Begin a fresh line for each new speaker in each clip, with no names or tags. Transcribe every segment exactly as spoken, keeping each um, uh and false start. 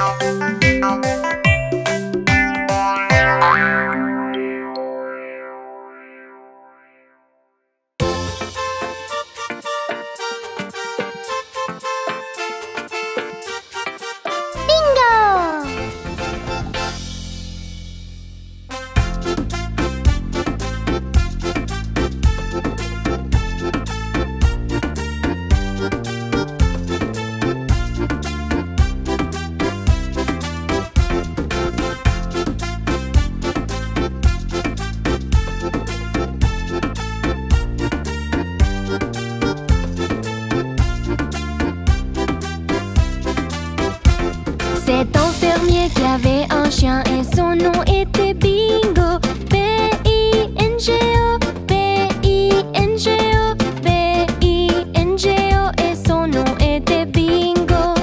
Cet enfermier qui avait un chien et son nom était Bingo. B I N G O, B I N G O, B I N G O et son nom était Bingo.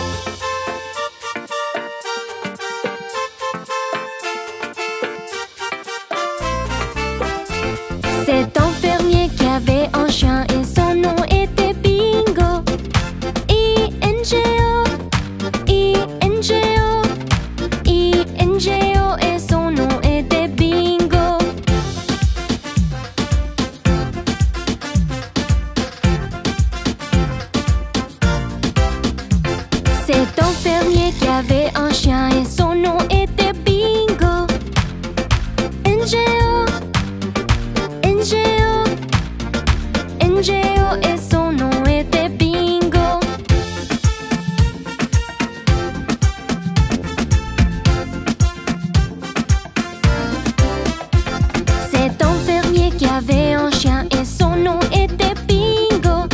Cet enfermier qui avait un chien et son nom était Bingo. I N G O, I N G O, I N G O et son nom était Bingo. Cet enfermier qui avait un chien et son nom était Bingo. N G O, N G O, N G O et son nom était Bingo. Cet enfermier qui avait un chien et son nom était Bingo.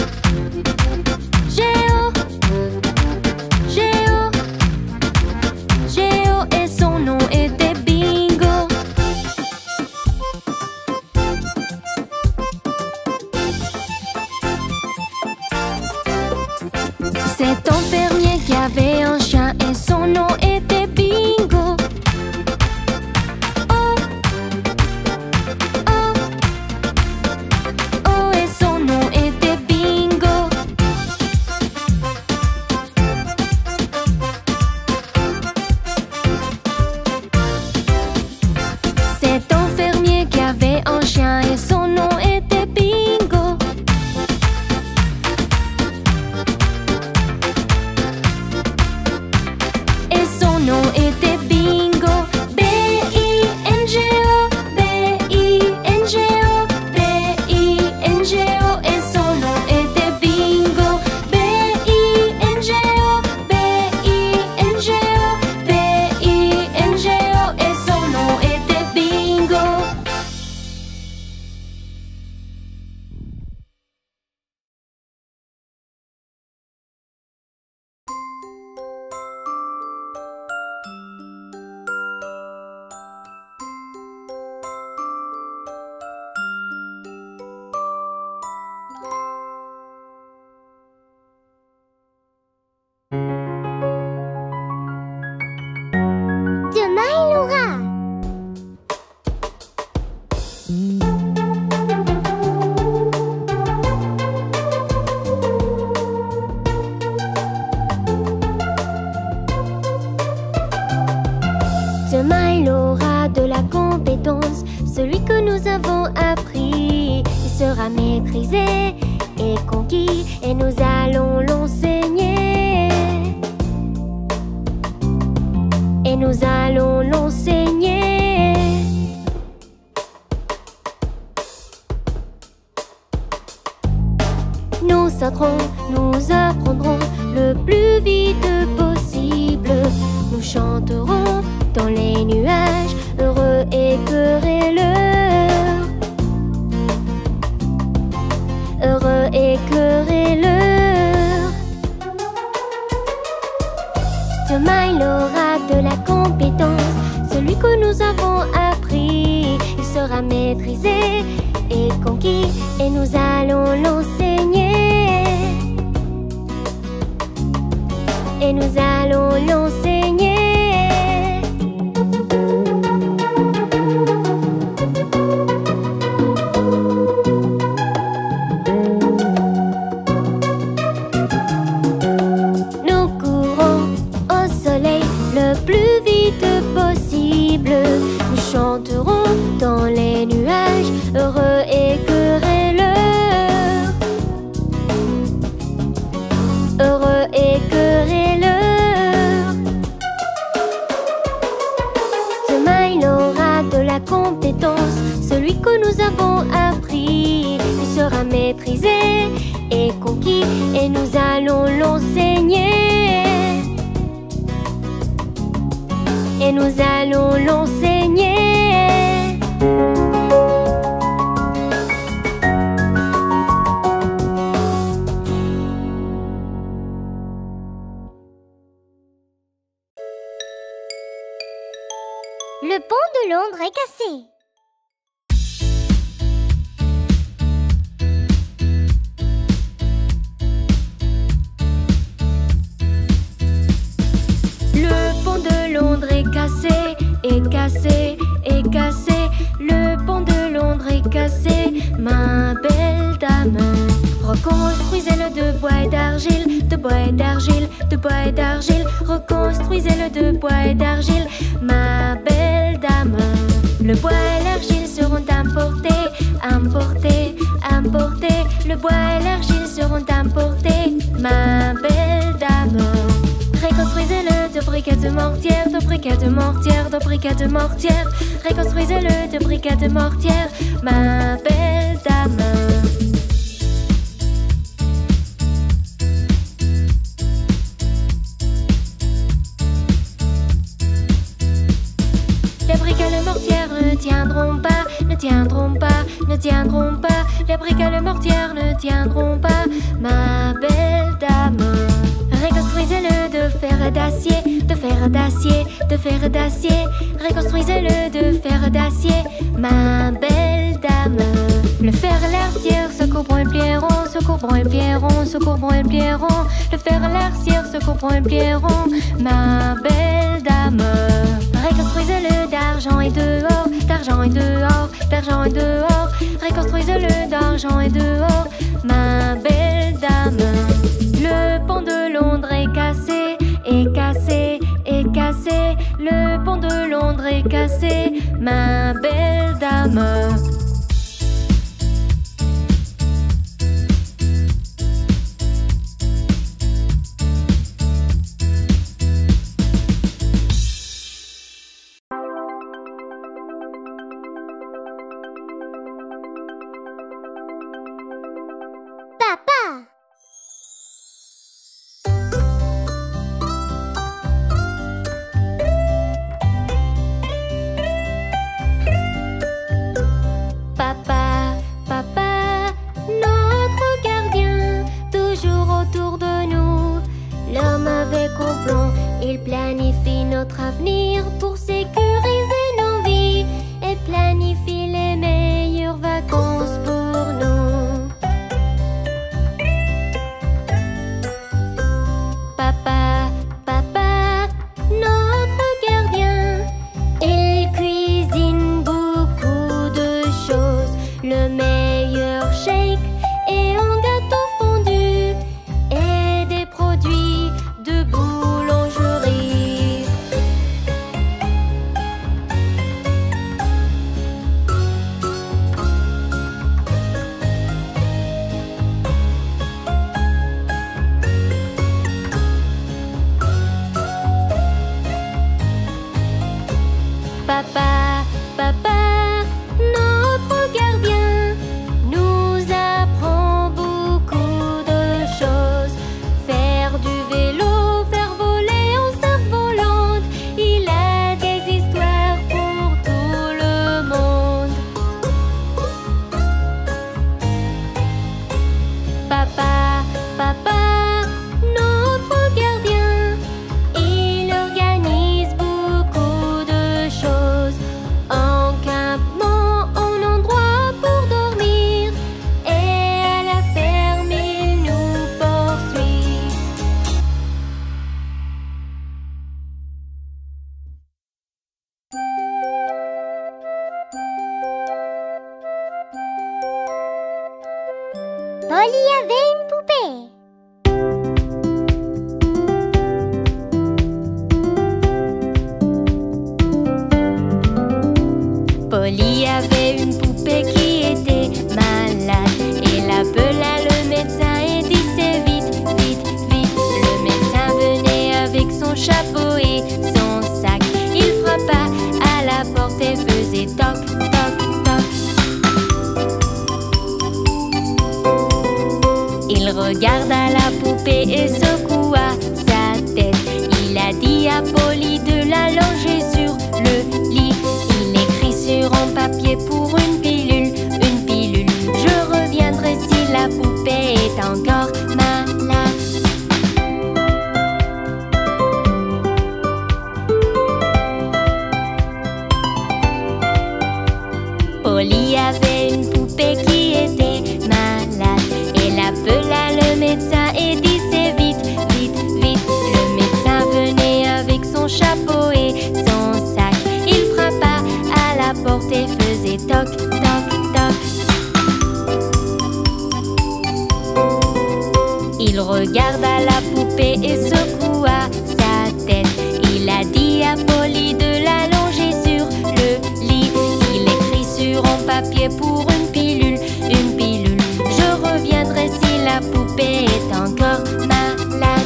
Géo, Géo, Géo et son nom était Bingo. Cet enfermier qui avait un chien et son nom était Bingo. Oh, oh, oh et son nom était Bingo. Cet enfermier qui avait un chien et son nom était Bingo. Et son nom était Bingo. B I N G O, B I N G O, B I N G O et son nom était Bingo. B I N G O, B I N G O, B I N G O et son nom était Bingo.
Demain il aura.
Demain il aura de la compétence, celui que nous avons appris. Il sera maîtrisé et conquis et nous allons l'enseigner. Et nous allons l'enseigner. Nous sauterons, nous apprendrons le plus vite possible. Nous chanterons dans les nuages, heureux et querelleurs. Heureux et querelleurs. Demain il aura de la compétence, celui que nous avons appris. Il sera maîtrisé et conquis et nous allons l'enseigner. Et nous allons l'enseigner. Nous courons au soleil heureux et querelleurs. Heureux et querelleurs. Smile aura de la compétence, celui que nous avons appris. Il sera maîtrisé et conquis, et nous allons l'enseigner. Et nous allons l'enseigner.
Le pont de Londres est cassé.
Le pont de Londres est cassé, est cassé, est cassé. Le pont de Londres est cassé, ma belle dame. Reconstruisez-le de bois et d'argile, de bois et d'argile, de bois et d'argile. Reconstruisez-le de bois et d'argile, ma belle dame. Le bois et l'argile seront importés, importés, importés. Le bois et l'argile seront importés, ma belle dame. Reconstruisez-le de briquets de mortière, de briquets de mortière, de briquets de mortière. Reconstruisez-le de briquets de mortière, ma belle dame. Les briquets de mortière ne tiendront pas, ne tiendront pas, ne tiendront pas. Les briquets de mortière ne tiendront pas, ma belle dame. Reconstruisez-le de fer et d'acier, de fer et d'acier, de fer et d'acier. Reconstruisez-le de fer et d'acier, ma belle dame. Le fer et l'arcière se couvront et plieront, se couvront et plieront, se couvront et plieront. Le fer et l'arcière se couvront et plieront, ma belle dame. Reconstruisez-le d'argent et dehors, d'argent et dehors, d'argent et dehors. Reconstruisez-le d'argent et dehors, ma belle dame. Le pont de Londres est cassé, est cassé, est cassé. Le pont de Londres est cassé, ma belle dame.
Papa!
Papa, papa, notre gardien, toujours autour de nous. L'homme avec complot, il planifie notre avenir pour sécuriser nos vies et planifie les meilleures vacances pour nous. Papa, papa, notre gardien, il cuisine beaucoup de choses, le meilleur shake et un gâteau fondu et des produits de boulangerie. Papa, papa, notre gardien nous apprend beaucoup de choses. Faire du vélo, faire voler en cerf-volante. Il a des histoires pour tout le monde. Papa, papa, notre gardien, il organise beaucoup de choses. En campement, en endroit pour dormir, et à la ferme, il nous poursuit.
Polly avait une poupée.
Polly avait une poupée qui chapeau et son sac. Il frappa à la porte et faisait toc, toc, toc. Il regarda la poupée et secoua sa tête. Il a dit à Polly de la loger sur le lit. Il écrit sur un papier pour une pilule, une pilule. Je reviendrai si la poupée est encore malade. Polly avait une poupée qui était malade. Elle appela le médecin et dit c'est vite, vite, vite. Le médecin venait avec son chapeau et son sac. Il frappa à la porte et faisait toc, toc, toc. Il regarda la poupée et secoua sa tête. Il a dit à Polly de la loger sur le lit. Il écrit sur un papier pour une pilule, une pilule. Je reviendrai si la poupée est encore malade.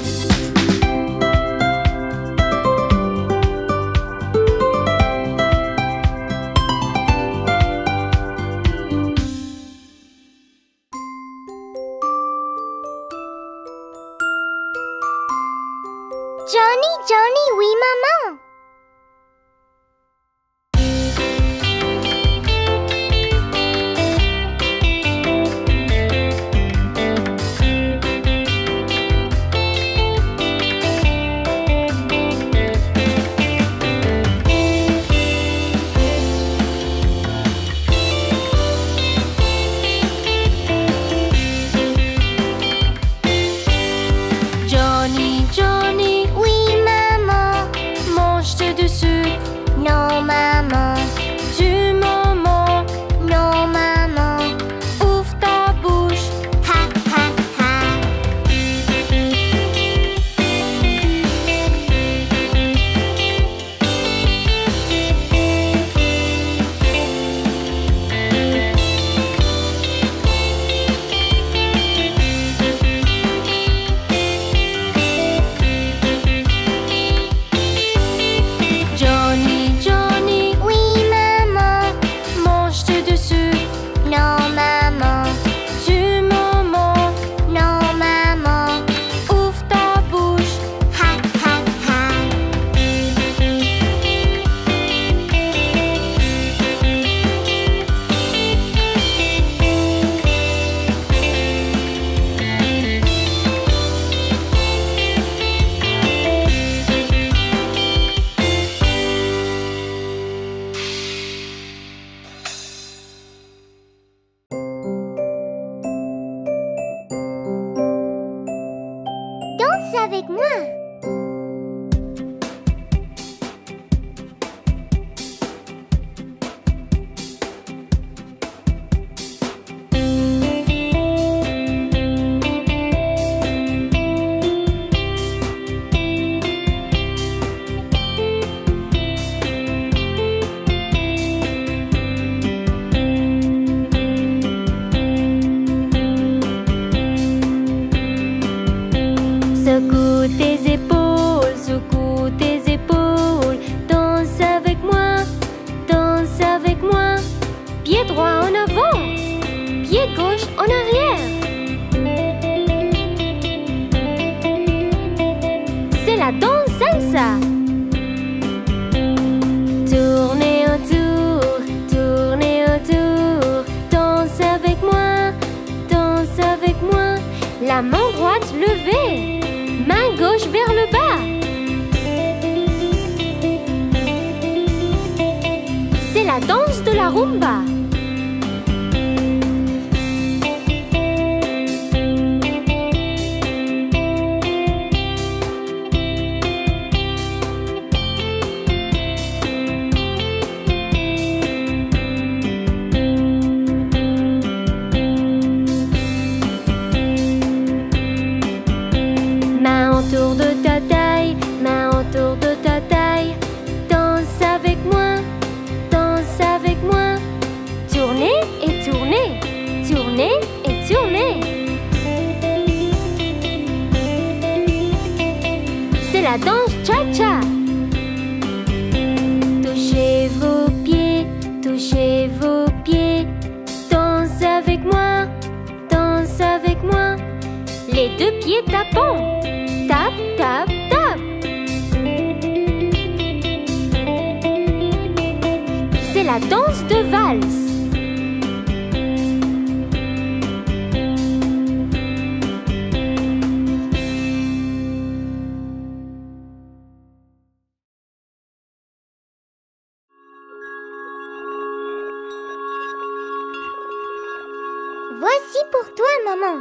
Johnny, Johnny, oui maman.
Johnny, Johnny,
Oui maman.
mange-tu du sucre?
Non maman.
Du moment,
Non maman.
ouvre ta bouche.
Ha ha ha.
Johnny, Johnny,
Oui maman.
mange-tu du sucre?
Non maman.
Du moment,
Non maman.
ouvre ta bouche.
Ha ha ha. Danse avec moi.
Secoue tes épaules, secoue tes épaules. Danse avec moi, danse avec moi. Pied droit en avant, pied gauche en arrière. C'est la danse salsa. Tournez autour, tournez autour. Danse avec moi, danse avec moi. La main droite levée, main gauche vers le bas. C'est la danse de la rumba. Main autour de ta taille, main autour de ta taille. Danse avec moi, danse avec moi. deux pieds tapants. Tap, tap, tap. C'est la danse de valse.
Voici pour toi, maman.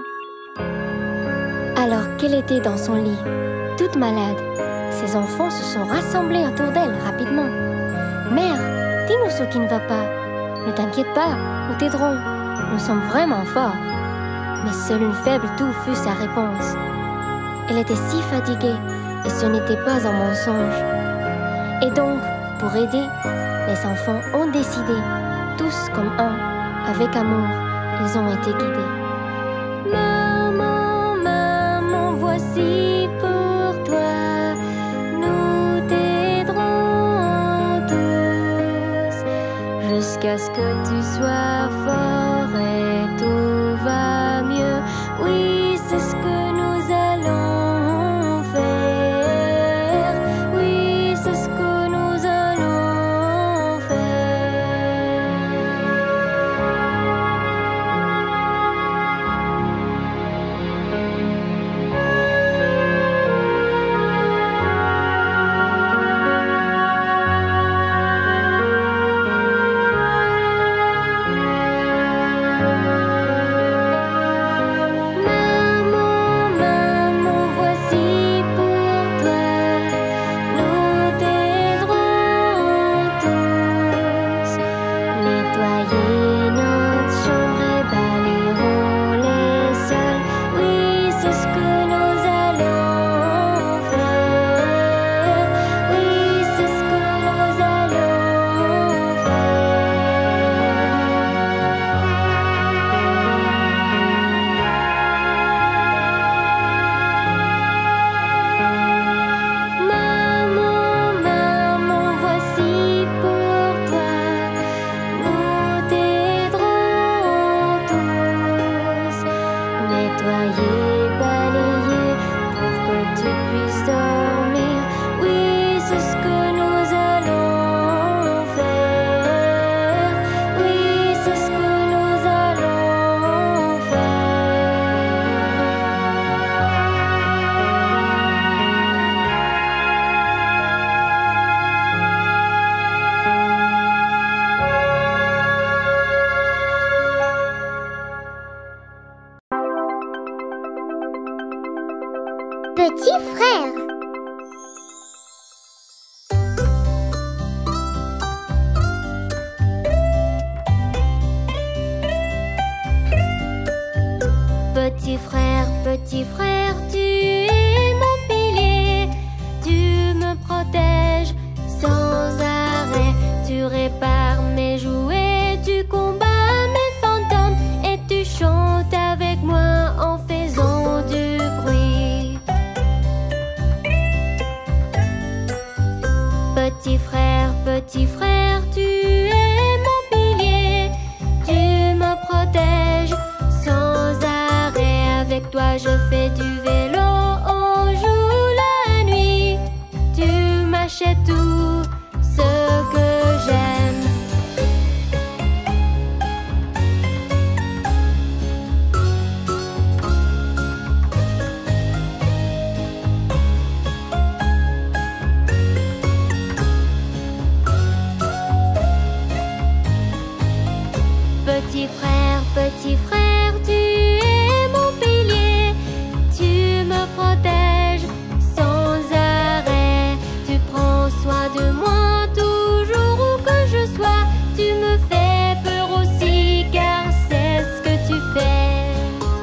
Alors qu'elle était dans son lit, toute malade, ses enfants se sont rassemblés autour d'elle rapidement. « Mère, dis-nous ce qui ne va pas. Ne t'inquiète pas, nous t'aiderons. Nous sommes vraiment forts. » Mais seule une faible toux fut sa réponse. Elle était si fatiguée et ce n'était pas un mensonge. Et donc, pour aider, les enfants ont décidé, tous comme un, avec amour, ils ont été guidés.
Maman, maman, voici pour toi. Nous t'aiderons tous jusqu'à ce que tu sois fort et tout va mieux. Oui, c'est ce que nous allons faire. Oui, c'est ce que nous allons faire. Maman, maman, voici pour toi. Nous t'aiderons tous. Nettoyer notre chambre et balayerons les sols. Oui, c'est ce que nous allons faire. Oui, c'est ce que nous allons faire. Maman, maman, voici pour toi. Nous t'aiderons tous. Nettoyer, balayer pour que tu puisses dormir. Oui, c'est ce que nous allons faire. Oui, c'est ce que nous allons
Petit frère.
Petit frère, petit frère, tu es mon pilier. Tu me protèges sans arrêt. Tu répares mes jouets, tu combats mes fantômes et tu chantes avec moi en faisant du bruit. Petit frère, petit frère, tu es mon pilier. Tu me protèges sans arrêt. Avec toi je fais du vélo, on joue la nuit. Tu m'achètes tout ce que j'aime. Petit frère, petit frère, tu es mon pilier. Tu me protèges sans arrêt. Tu prends soin de moi toujours où que je sois. Tu me fais peur aussi car c'est ce que tu fais.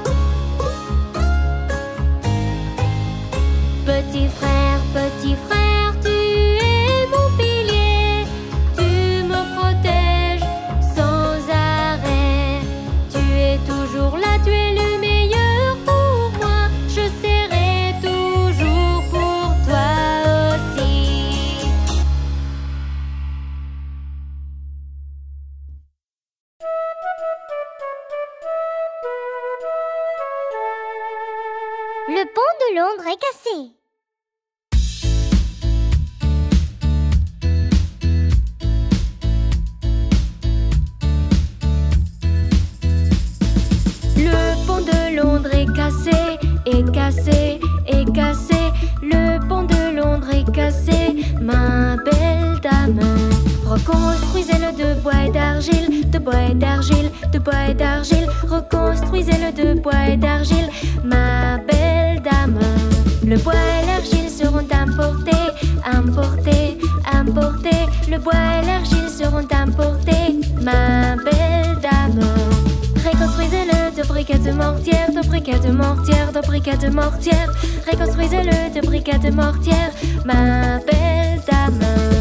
Petit frère, petit frère, tu es mon pilier. Tu me protèges sans arrêt. Tu es toujours là, tu es le meilleur pour moi. Je serai toujours pour toi aussi.
Londres est cassé.
Le pont de Londres est cassé, est cassé, est cassé. Le pont de Londres est cassé, ma belle dame. Reconstruisez-le de bois et d'argile, de bois et d'argile, de bois et d'argile. Reconstruisez-le de bois et d'argile, ma belle dame. Le bois et l'argile seront importés, importés, importés. Le bois et l'argile seront importés, ma belle dame. Reconstruisez-le de briquets de mortière, de briquets de mortière, de briquets de mortière. Reconstruisez-le de briquets de mortière, ma belle dame.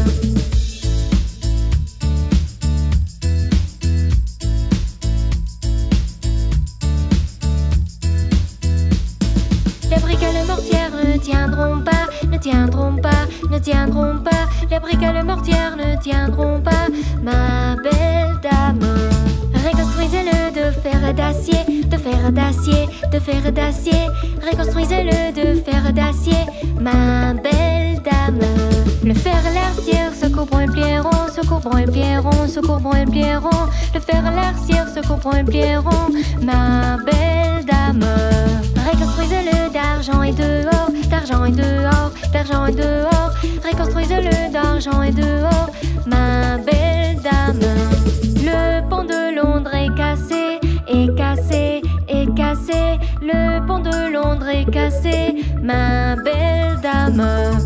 Les briquets de mortière ne tiendront pas, ne tiendront pas, ne tiendront pas. Les briquets de mortière ne tiendront pas, ma belle dame. Reconstruisez-le de fer d'acier, de fer d'acier, de fer d'acier. Reconstruisez-le de fer d'acier, ma belle dame. Le fer à l'arcière se couvrant et plieront, se couvrant et plieront, se couvrant et plieront. Le fer à l'arcière se couvrant et plieront, ma belle dame. Reconstruisez-le d'argent et dehors, d'argent et dehors, d'argent et dehors. Reconstruisez-le d'argent et dehors, ma belle dame. Le pont de Londres est cassé, est cassé, est cassé. Le pont de Londres est cassé, ma belle dame.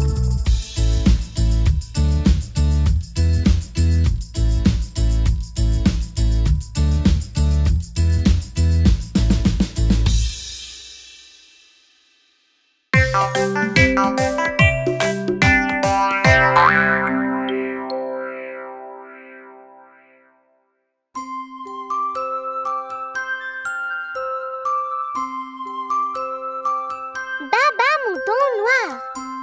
Baba mouton noir.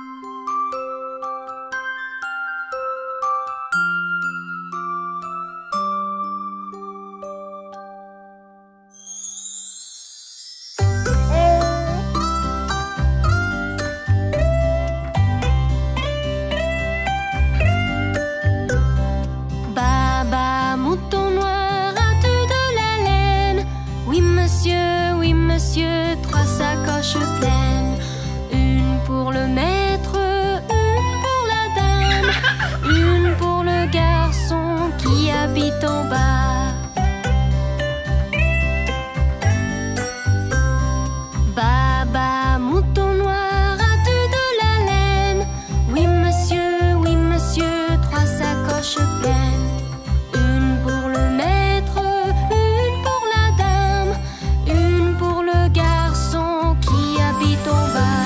Baba mouton noir, as-tu de la laine? Oui monsieur, oui monsieur, trois sacoches pleines. Une pour le maître, une pour la dame, une pour le garçon qui habite en bas. Baba mouton noir, as-tu de la laine? Oui monsieur, oui monsieur, trois sacoches pleines. Une pour le maître, une pour la dame, une pour le garçon qui habite en bas.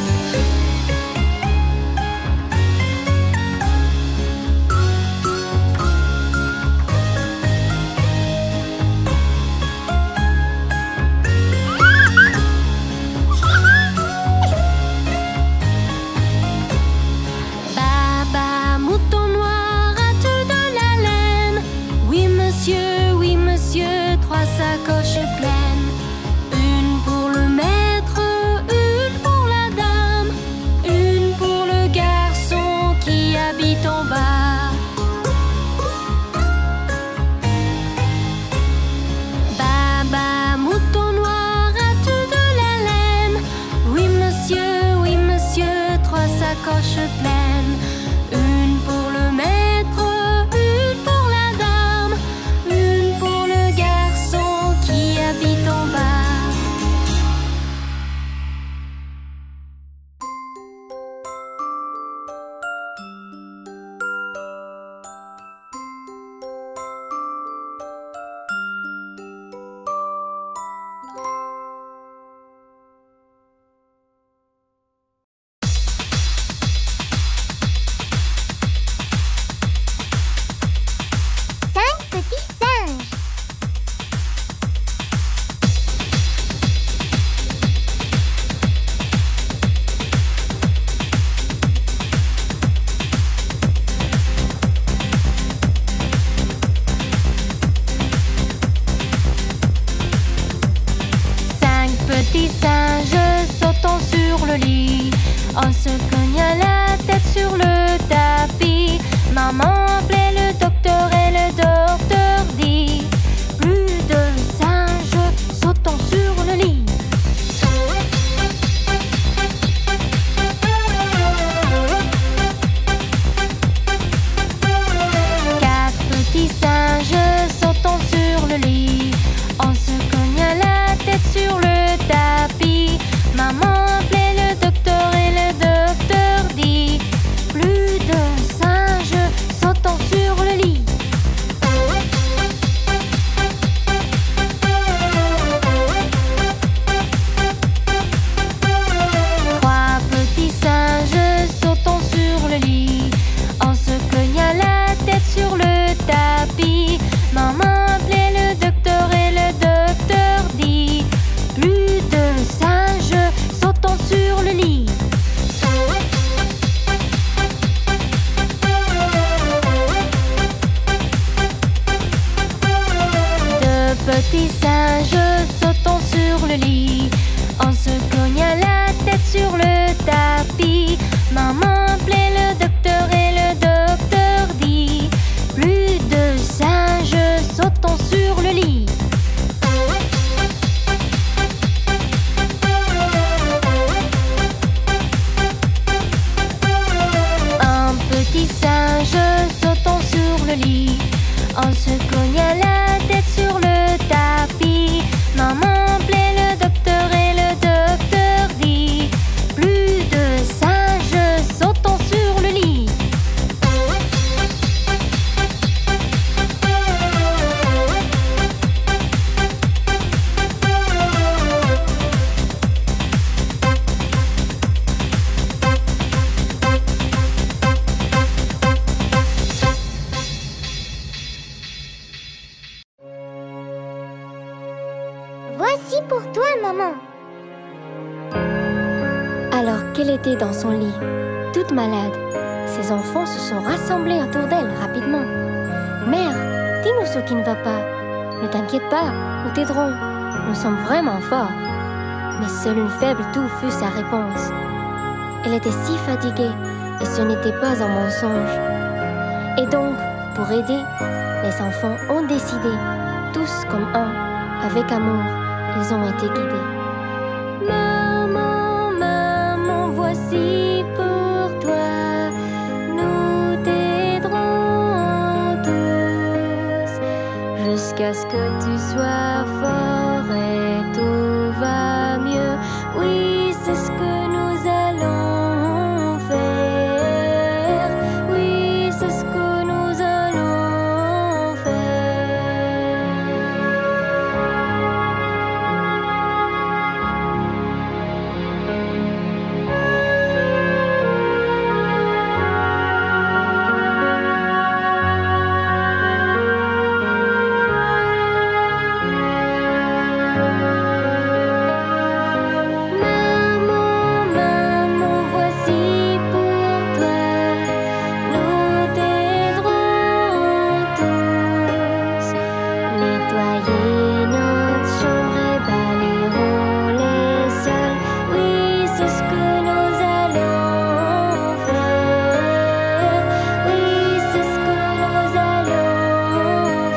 Baba mouton noir, as-tu de la laine? Oui monsieur, oui monsieur, trois sacoches pleines. Une pour le maître, une pour la dame, une pour le garçon qui habite en bas. Baba mouton noir, as-tu de la laine? Oui monsieur, oui monsieur, trois sacoches pleines. Une pour le maître, une pour la dame, une pour le garçon qui habite en bas. singes sautant sur le lit. On se cogna la tête sur le tapis. Maman plaît le docteur et le docteur dit: plus de singes sautant sur le lit.
Voici pour toi, maman.
Alors qu'elle était dans son lit, toute malade, ses enfants se sont rassemblés autour d'elle rapidement. Mère, dis-nous ce qui ne va pas. Ne t'inquiète pas, nous t'aiderons. Nous sommes vraiment forts. Mais seule une faible toux fut sa réponse. Elle était si fatiguée et ce n'était pas un mensonge. Et donc, pour aider, les enfants ont décidé, tous comme un, avec amour, ils ont été guidés.
Maman, maman, voici pour toi. Nous t'aiderons tous jusqu'à ce que tu sois fort et tout va mieux. Oui, c'est ce que nous allons faire. Oui, c'est ce que nous allons faire. Maman, maman, voici pour toi. Nous t'aiderons tous. Nettoyer notre chambre et balayerons les sols. Oui, c'est ce que nous allons faire. Oui, c'est ce que nous allons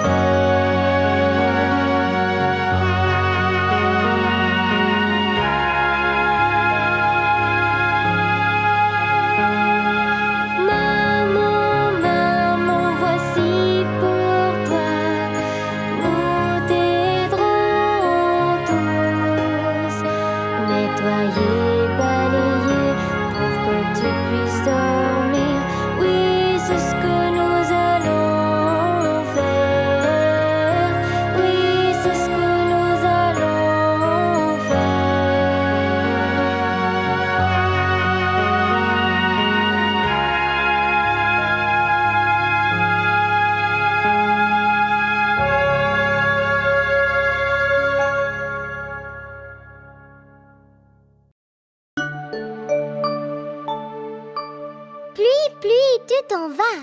faire. Maman, maman, voici pour toi. Nous t'aiderons tous. Nettoyer, balayer pour que tu puisses dormir. Oui, c'est ce que nous allons faire. Oui, c'est ce que nous allons faire.
Pluie, pluie, tu t'en vas.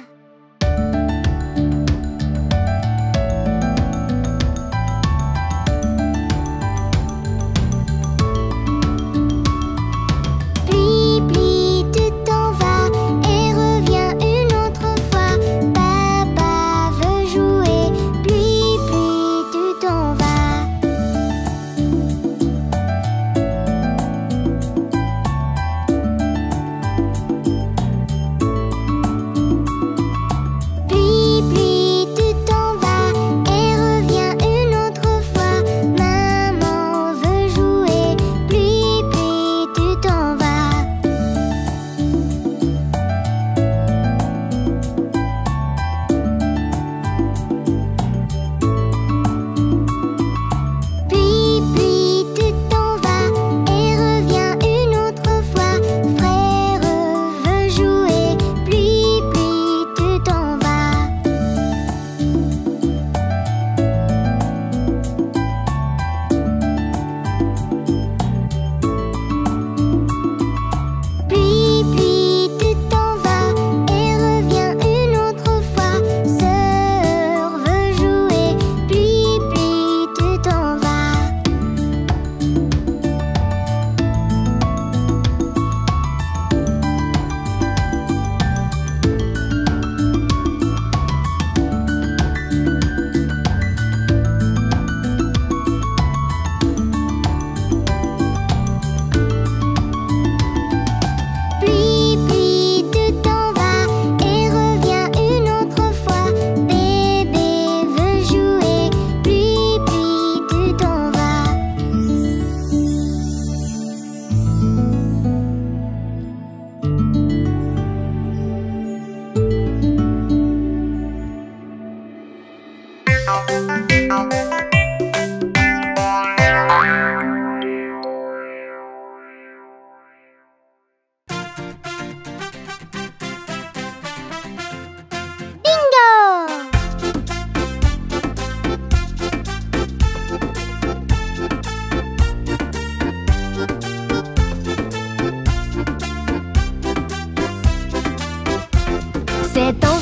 Pluie, pluie, tu t'en vas et reviens une autre fois. Papa veut jouer. Pluie, pluie, tu t'en vas.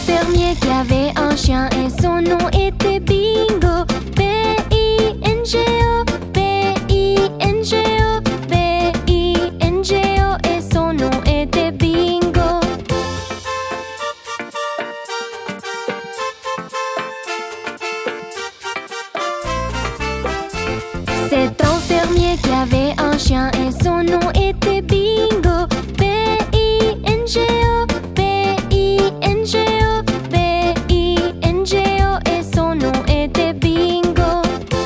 fermier qui avait un chien et son nom était Bingo. B I N G O, B I N G O, B I N G O et son nom était Bingo. C'est un fermier qui avait un chien et son nom était Bingo. B I N G O, B I N G O, B I N G O et son nom était Bingo.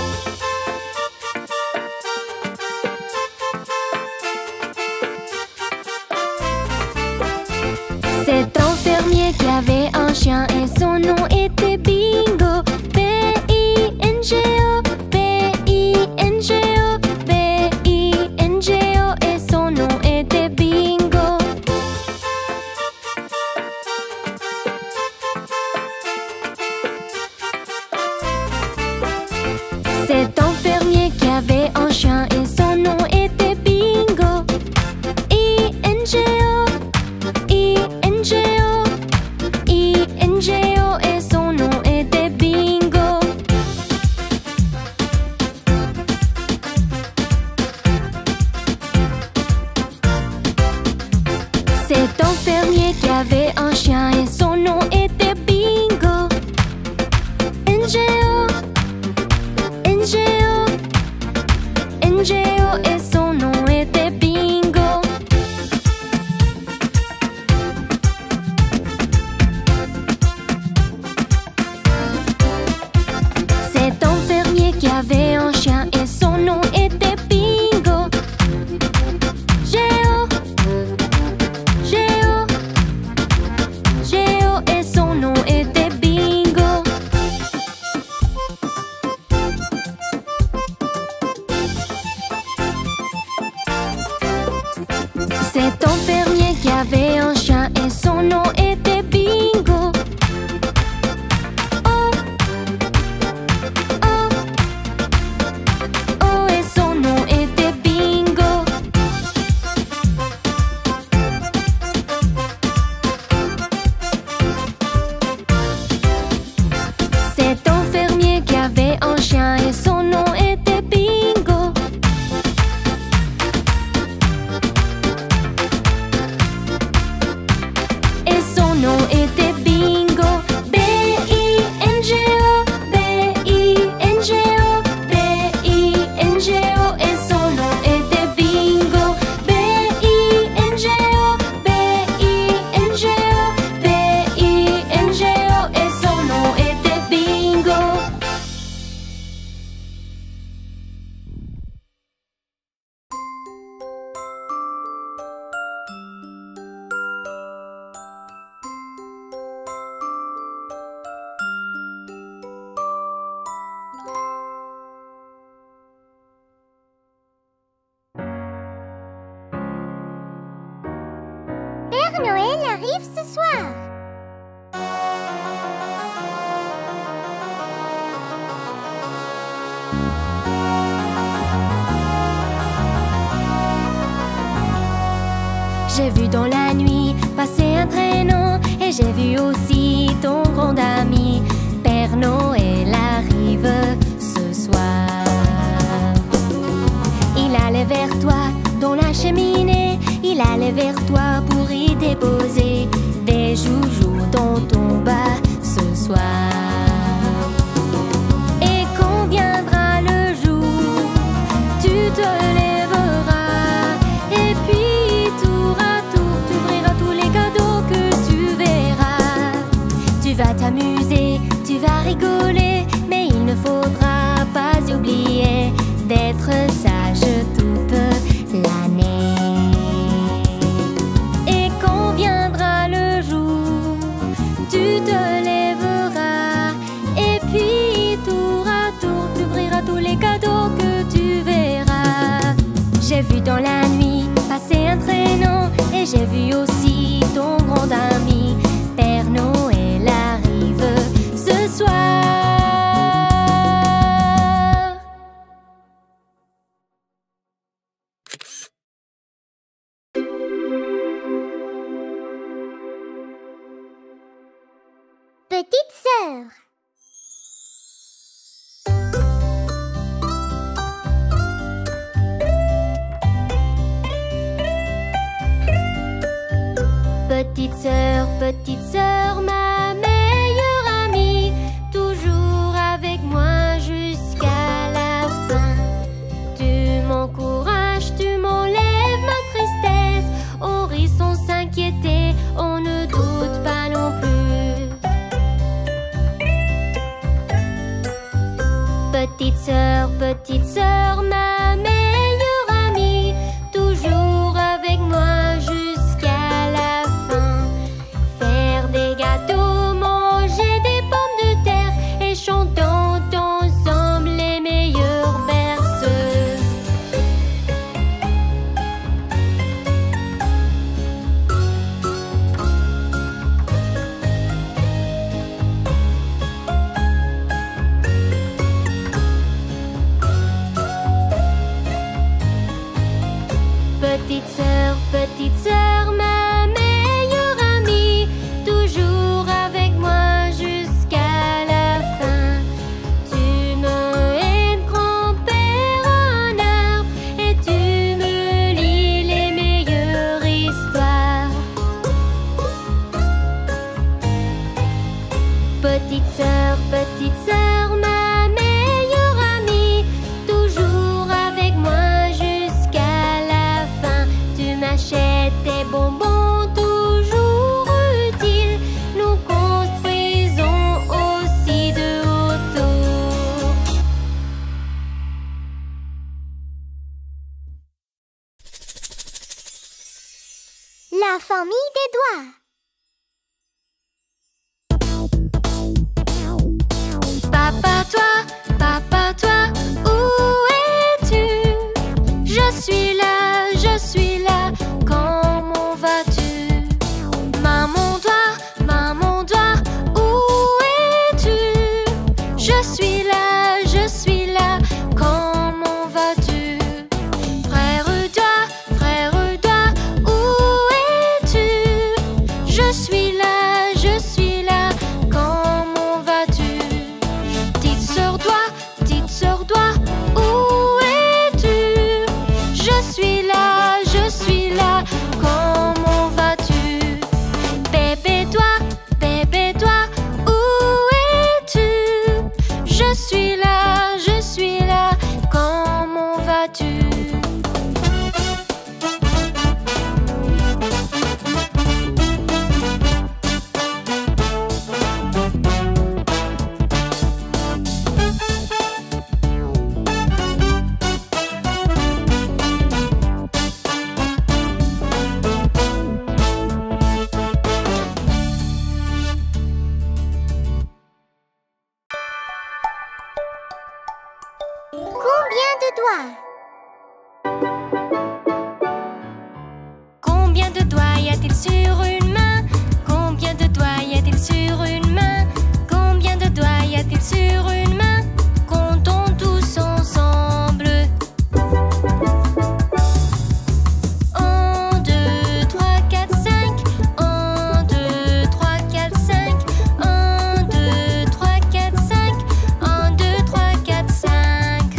C'est un fermier qui avait un chien et son nom était Bingo. B I N G O, B I N G O, B I N G O et son nom était Bingo. C'est un fermier qui avait un chien et son nom était Bingo. I N G O, I N G O, I N G O et son nom était Bingo. C'est un fermier qui avait un chien et son nom était Bingo. N G O, N G O, N G O et son nom était Bingo. C'est un fermier qui avait un chien et son nom était Bingo. G O, G O, G O et son nom était Bingo. C'est un fermier qui avait un chien et son nom était Bingo. Oh, oh, oh et son nom était Bingo. C'est un fermier qui avait un chien et son nom était Bingo. Et son nom était Bingo. B I N G O, B I N G O, B I N G O et son nom était Bingo. B I N G O, B I N G O, B I N G O et son nom était Bingo.
Père Noël arrive ce soir.
J'ai vu dans la nuit passer un traîneau et j'ai vu aussi ton grand ami. Père Noël arrive ce soir. Il allait vers toi dans la cheminée, il allait vers toi pour y déposer des joujoux dans ton bas ce soir. Et quand viendra le jour, tu te lèveras et puis tour à tour, tu ouvriras tous les cadeaux que tu verras. Tu vas t'amuser, tu vas rigoler, mais il ne faudra pas oublier d'être sage toute l'année. Et quand viendra le jour, tu te lèveras et puis tour à tour, tu ouvriras tous les cadeaux que tu verras. J'ai vu dans la nuit passer un traîneau et j'ai vu aussi ton grand ami. Père Noël arrive ce soir.
petite sœur.
Petite sœur, petite sœur, ma meilleure amie, toujours avec moi jusqu'à la fin. Tu m'encourages, tu m'enlèves ma tristesse, on rit sans s'inquiéter, on ne doute pas non plus. Petite sœur, petite sœur, ma meilleure amie, toujours avec moi jusqu'à la fin. Faire des gâteaux, manger des pommes de terre et chantons ensemble les meilleures berceuses. Petite sœur, petite sœur, ma meilleure amie, toujours avec moi jusqu'à la fin. Tu me aides, grand-père, un arbre, et tu me lis les meilleures histoires. Petite sœur, petite sœur, ma meilleure amie, toujours avec moi jusqu'à la fin. Tu m'achètes des bonbons toujours utiles, nous construisons aussi de autour.
La famille des doigts.
Papa, toi, papa, toi, où es-tu? Je suis là, je suis là, comment vas-tu? Maman, toi, maman, toi, où es-tu? Je suis là, je suis là, comment vas-tu? Frère, toi, frère, toi, où es-tu? Je suis là, je suis là, comment vas-tu? Petite sœur, toi, petite sœur, toi, où es-tu? Je suis là, je suis là, comment vas-tu? Bébé, toi, bébé, toi, où es-tu? Je suis là, je suis là, comment vas-tu?
Combien de doigts?
Combien de doigts y a-t-il sur une main? Combien de doigts y a-t-il sur une main? Combien de doigts y a-t-il sur une main? Comptons tous ensemble. Un, deux, trois, quatre, cinq. Un, deux, trois, quatre, cinq. Un, deux, trois, quatre, cinq. Un, deux, trois, quatre, cinq.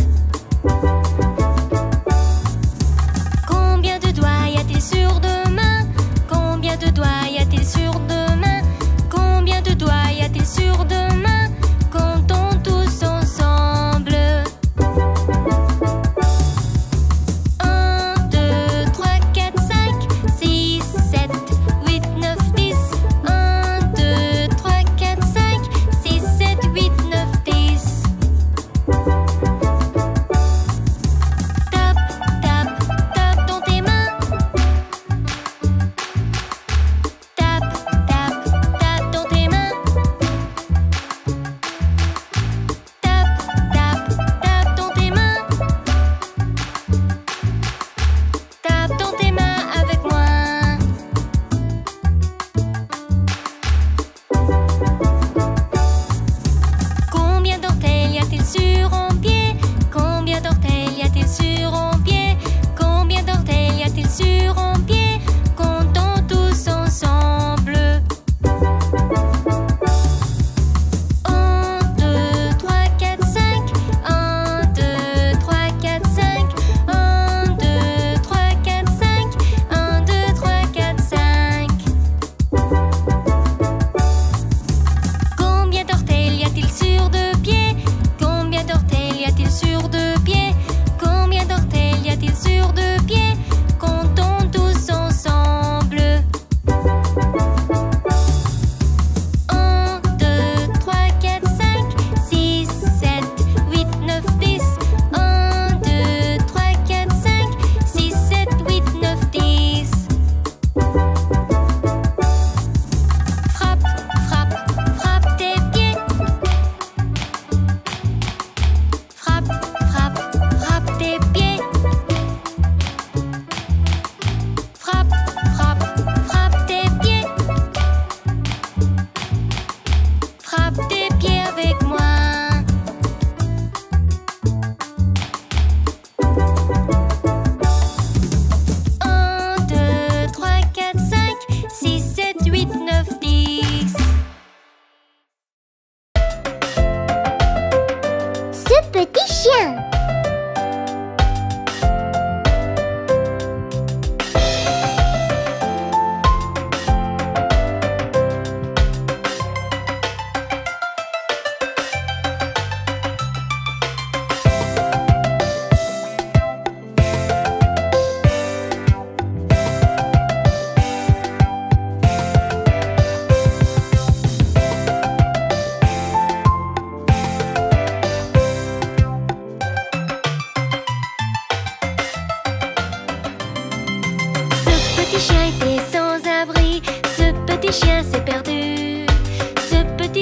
Combien de doigts y a-t-il sur deux mains? Combien de doigts y a-t-il sur deux mains? Combien de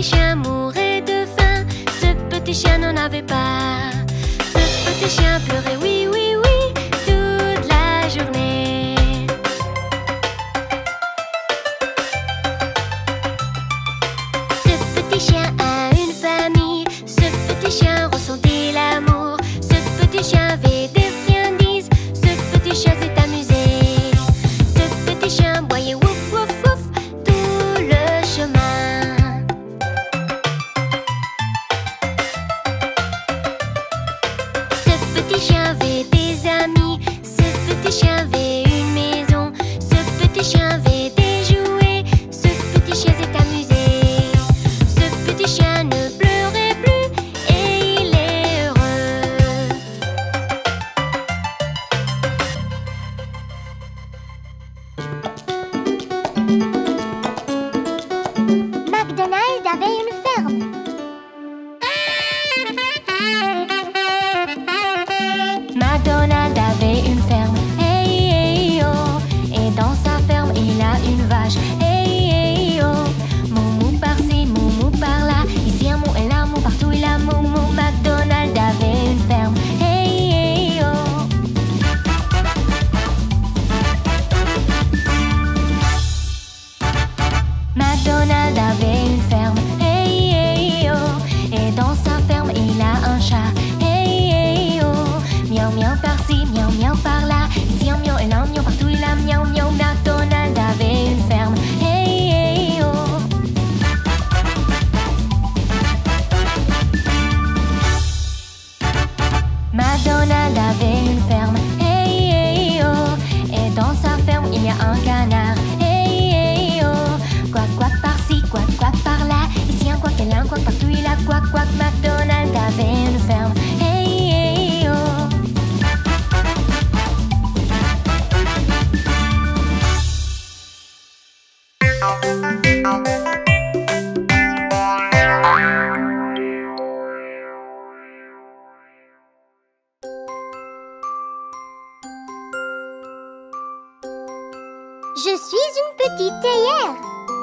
petit chien mourait de faim. Ce petit chien n'en avait pas. Ce petit chien pleurait, oui, oui, oui, toute la journée. Ce petit chien a une famille. Ce petit chien ressentait l'amour. Ce petit chien avait des friandises. Ce petit chien s'est amusé. Ce petit chien boyait wouf, wouf, wouf tout le chemin. Ce petit chien avait des amis. Ce petit chien avait une maison. Ce petit chien avait des jouets. Ce petit chien s'est amusé. Ce petit chien ne pleurait plus et il est heureux.
McDonald avait une ferme.
McDonald avait une ferme, hey, hey, oh. Et dans sa ferme, il a une vache, hey, hey, oh. Moumou par-ci, moumou par-là. Ici un mou et là, mou partout, il a moumou. McDonald avait une ferme, hey, hey, oh. McDonald avait une ferme, hey, hey, oh. Et dans sa ferme, il a un chat, hey, hey, oh. Miaou, miaou par-ci, miaou, miaou par-là. Ici un miaou et là un miaou partout, il a miaou, miaou. McDonald avait une ferme, hey, hey, oh. McDonald avait une ferme, hey, hey, oh. Et dans sa ferme, il y a un canard, hey, hey, oh. Quack, quack par-ci, quack, quack par-là. Ici un quack et là un quack, partout il a quack, quack. McDonald avait une ferme, hey, hey, oh.
Je suis une petite théière.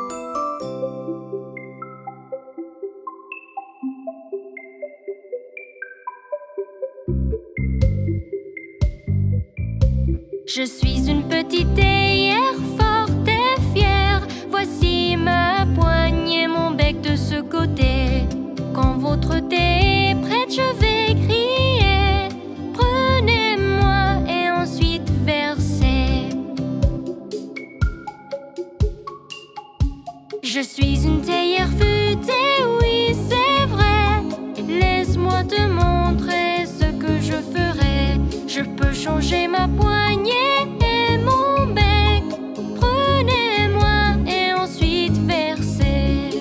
Je suis une petite théière forte et fière. Voici ma poignée, mon bec de ce côté. Quand votre thé est prête, je vais crier. Prenez-moi et ensuite versez. Je suis une théière futée, oui c'est vrai. Laisse-moi te montrer ce que je ferai. Je peux changer ma poignée et mon bec. Prenez-moi et ensuite versez.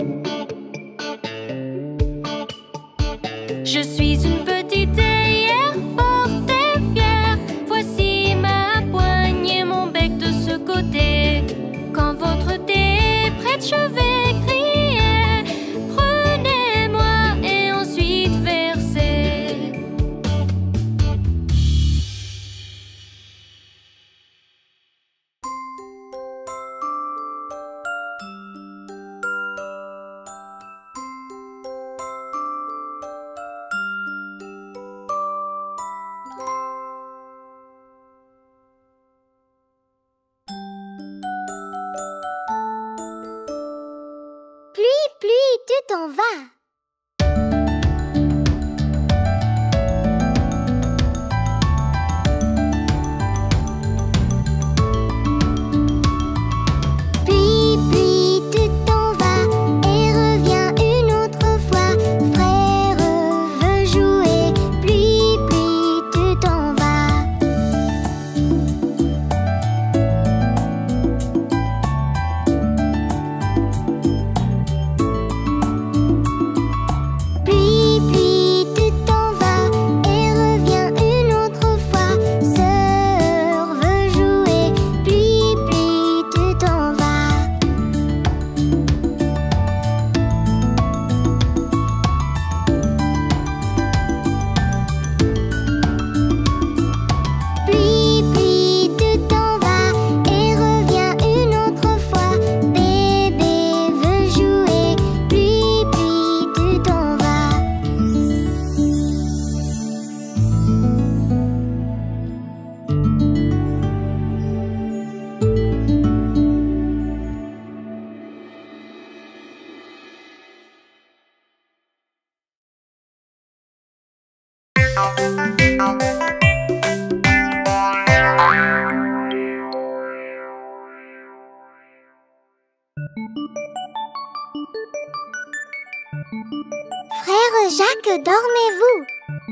Je suis une petite théière forte et fière. Voici ma poignée, mon bec de ce côté. Quand votre thé est prête, je vais crier. Prenez-moi et ensuite versez.
Pluie, pluie, tu t'en vas. Pluie, pluie, tu t'en vas et reviens une autre fois. Frère veut jouer. Pluie, pluie, tu t'en vas. Frère Jacques, dormez-vous?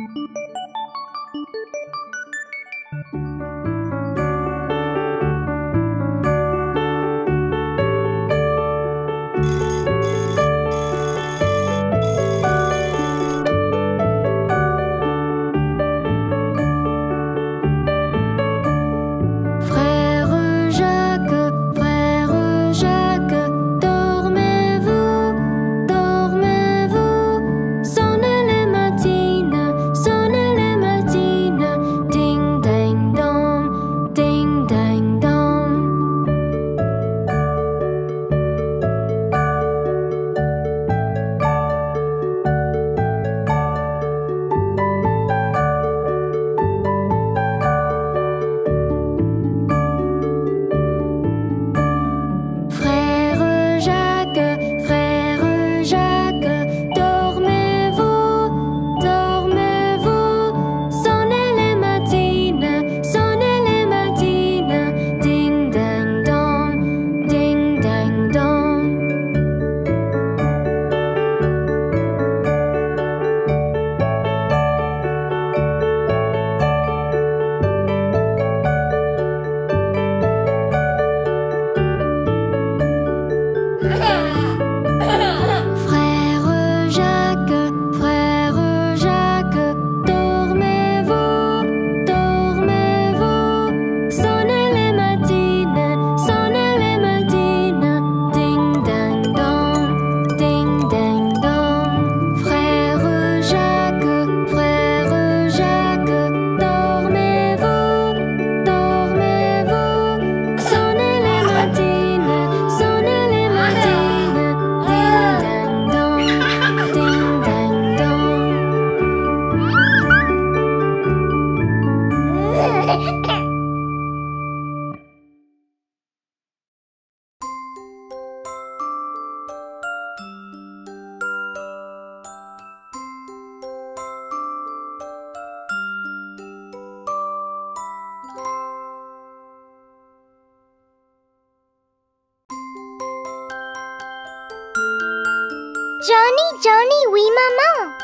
Johnny, Johnny, oui maman.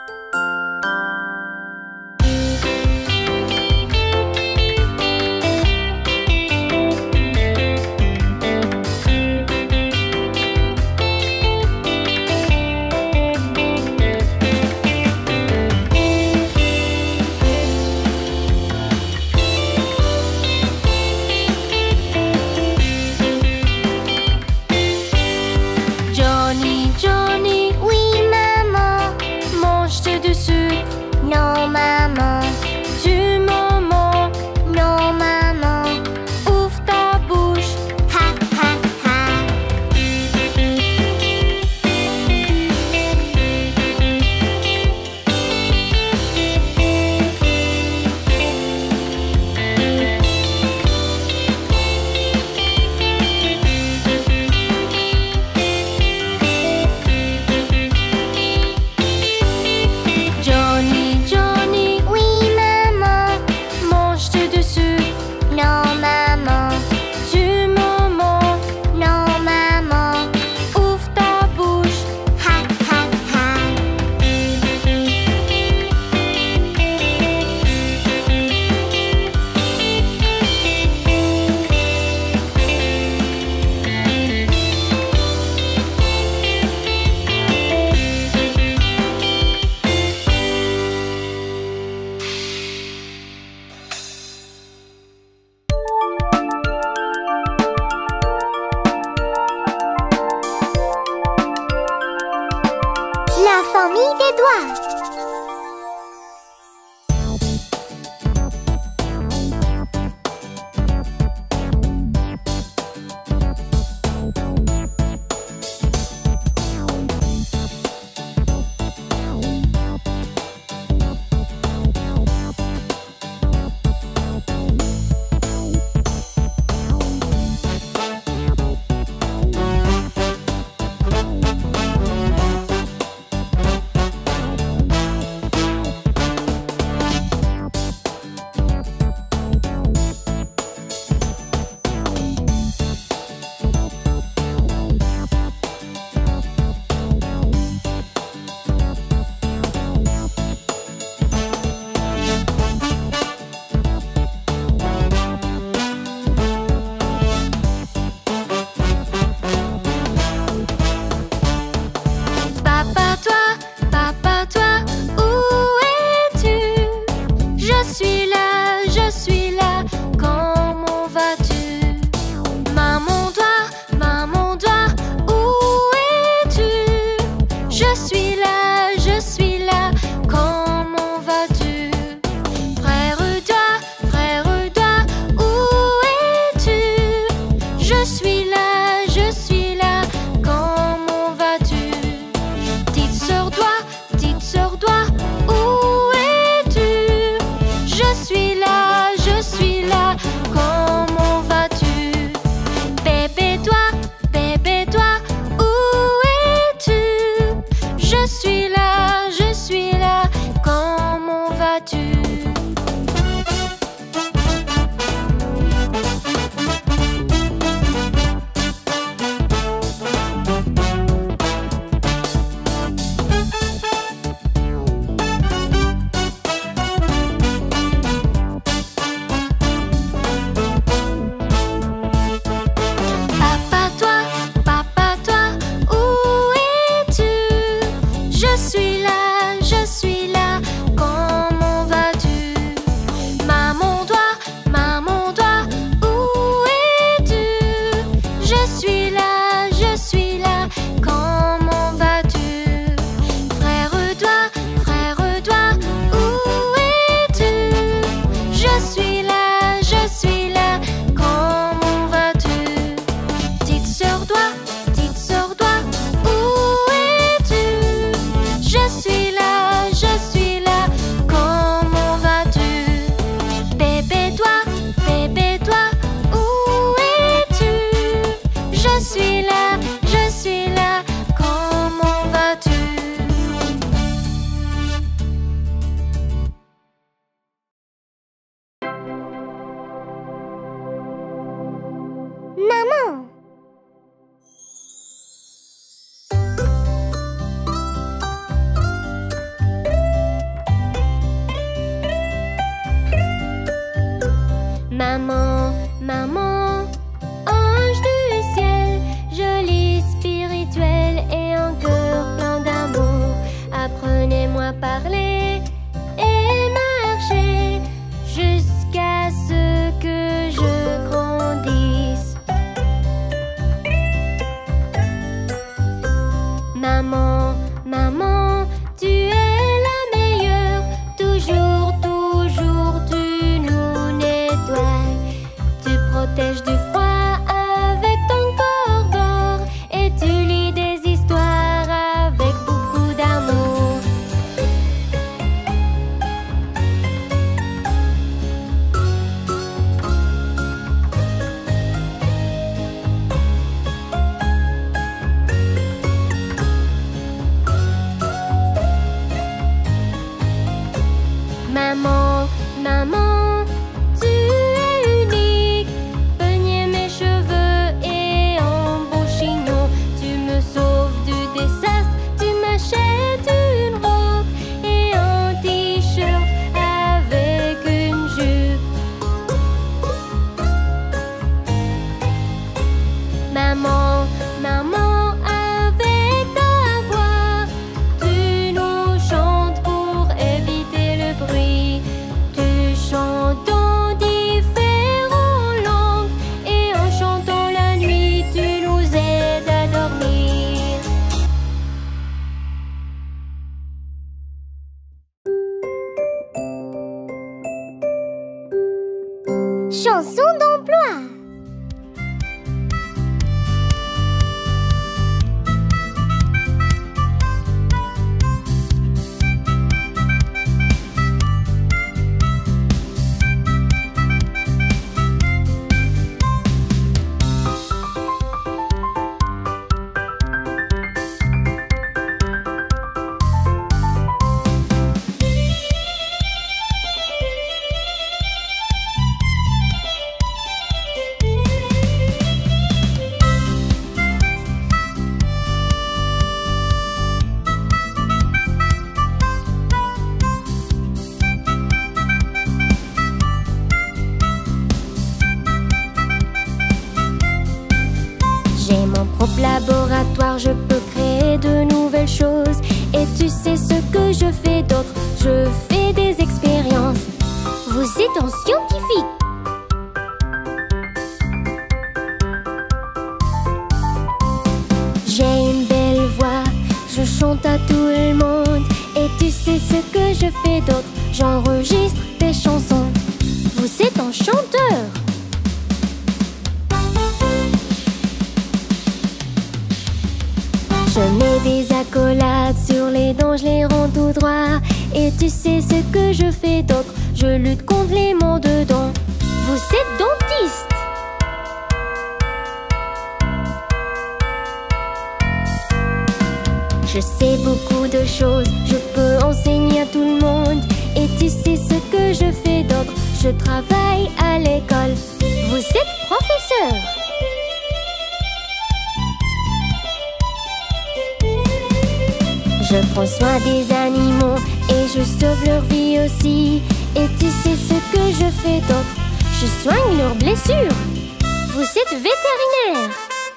Johnny, Johnny,
Oui maman.
mange-tu du sucre?
Non maman.
Du moment,
Non maman.
ouvre ta bouche.
Ha ha ha.
Johnny, Johnny,
Oui maman.
mange-tu du sucre?
Non maman.
Du moment,
Non maman.
ouvre ta bouche.
Ha ha ha. La famille des doigts.
Maman, maman, ange du ciel, jolie spirituelle et un cœur plein d'amour. Apprenez-moi à parler et marcher jusqu'à ce que je grandisse. Maman, maman, tu es la meilleure, toujours, toujours tu nous nettoies. Tu protèges du froid avec ton corps d'or et tu lis des histoires avec beaucoup d'amour. Maman, maman, tu es unique. Peigner mes cheveux et en beau chignon. Tu me sauves du désastre. Tu m'achètes une robe et un t-shirt avec une jupe. Maman, maman, avec ta voix, tu nous chantes pour éviter le bruit. Tu chantes en différentes langues et en chantant la nuit, tu nous aides à dormir.
Chanson d'emploi.
J'ai mon propre laboratoire, je peux créer de nouvelles choses. Et tu sais ce que je fais d'autre, je fais des expériences. Vous êtes un scientifique. J'ai une belle voix, je chante à tout le monde. Et tu sais ce que je fais d'autre, j'enregistre des chansons. Vous êtes un chanteur. Je mets des accolades sur les dents, je les rends tout droit. Et tu sais ce que je fais d'autre, je lutte contre les maux de dents. Vous êtes dentiste. Je sais beaucoup de choses, je peux enseigner à tout le monde. Et tu sais ce que je fais d'autre, je travaille à l'école. Vous êtes professeur. Je prends soin des animaux et je sauve leur vie aussi. Et tu sais ce que je fais d'autre, je soigne leurs blessures. Vous êtes vétérinaire.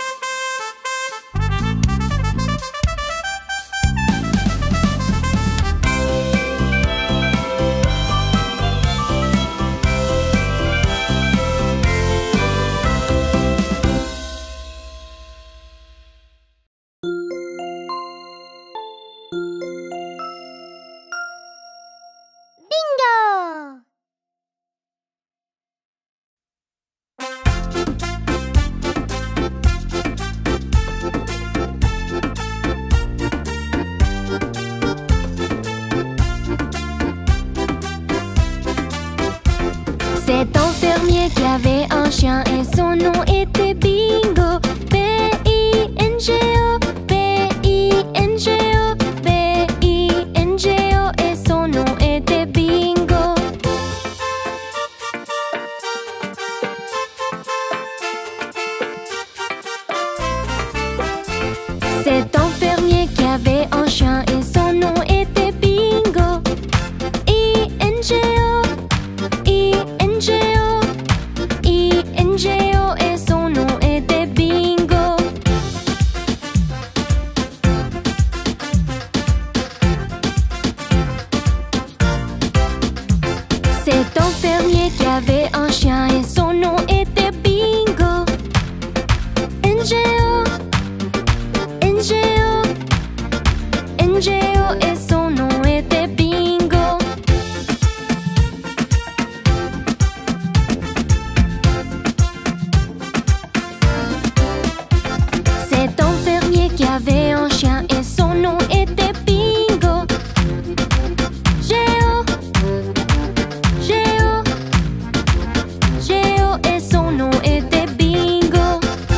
Cet enfermier qui avait un chien et son nom était Bingo. B I N G O, B I N G O, B I N G O et son nom était Bingo. Cet enfermier qui avait un chien et son nom était Bingo. I N G O, I N G O, N G O et son nom était Bingo. C'est un fermier qui avait un chien et son nom était Bingo. Géo, Géo, Géo et son nom était Bingo.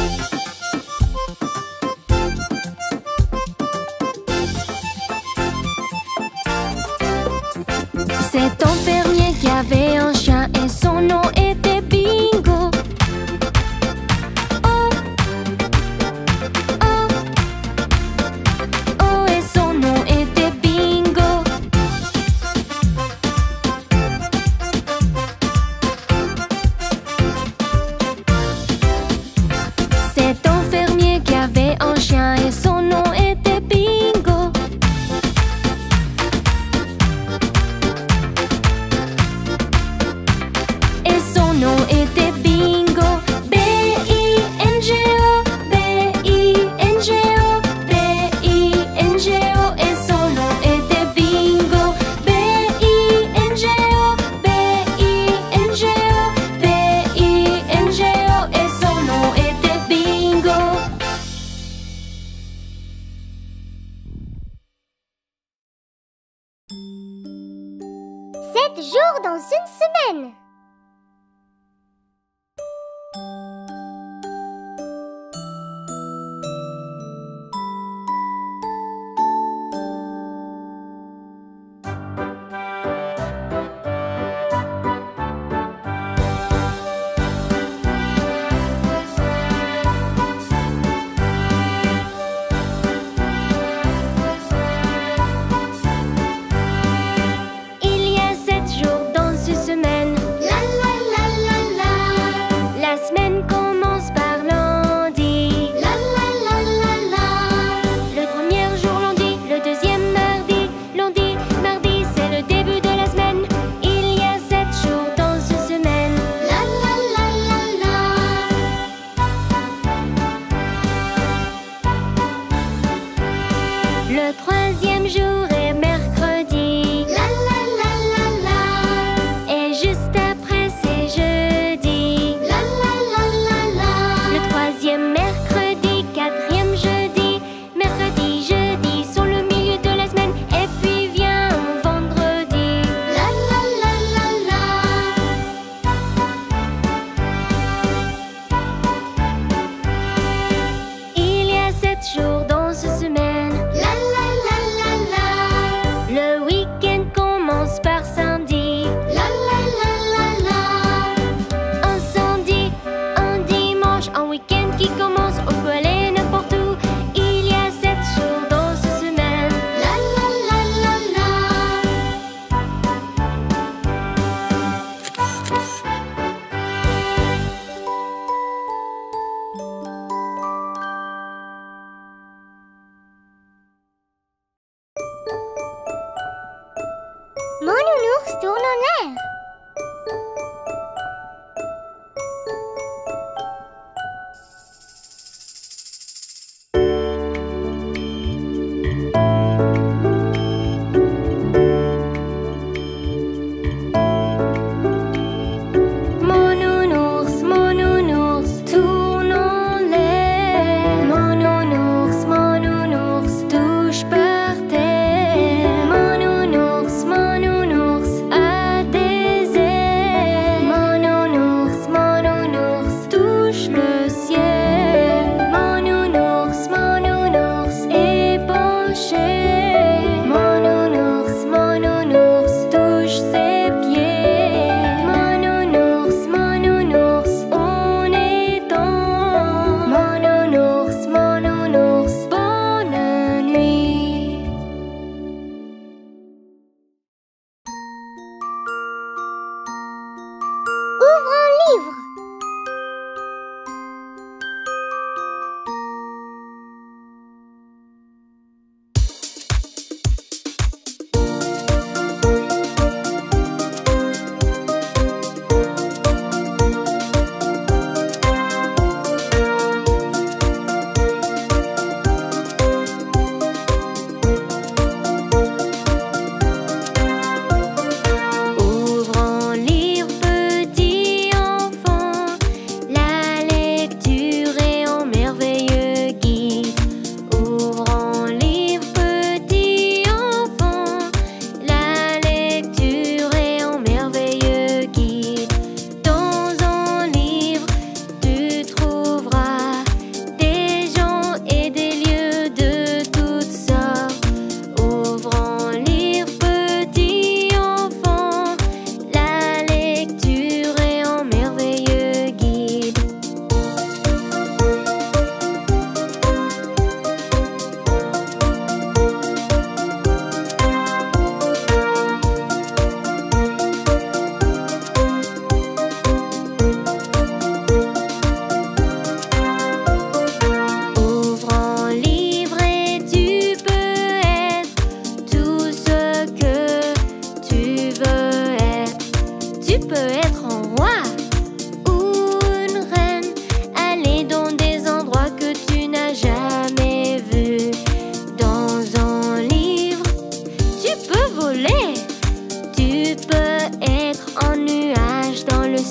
C'est un fermier qui avait un chien et son nom était Bingo. Oh, oh, oh et son nom était Bingo. C'est un fermier qui avait un chien et son nom était Bingo. Et son nom était Bingo. B I N G O, B I N G O, B I N G O et son nom était Bingo. B I N G O, B I N G O, B I N G O et son nom était Bingo.
Sept jours dans une semaine.
Il y a sept jours dans une semaine.
La la la la la.
La semaine commence par lundi.
La la la la la.
Le premier jour lundi, le deuxième mardi. Lundi, mardi, c'est le début de la semaine. Il y a sept jours dans une semaine.
La la la la la.
Le troisième jour est mercredi.
La la la la la.
Et juste après, c'est jeudi.
La la la la la.
Le troisième mercredi, quatrième jeudi. Mercredi, jeudi sont le milieu de la semaine. Et puis vient vendredi.
La la la la la.
Il y a sept jours dans une semaine.
La la la la la.
Le week-end commence par samedi.
La la la la la.
Un samedi, un dimanche, un week-end qui commence. On peut aller n'importe où. Il y a sept jours dans une semaine.
La la la la la. Mon nounours tourne en l'air.
Mon nounours, mon nounours, tourne en l'air. Mon nounours, mon nounours, touche par terre. Mon nounours, mon nounours, a des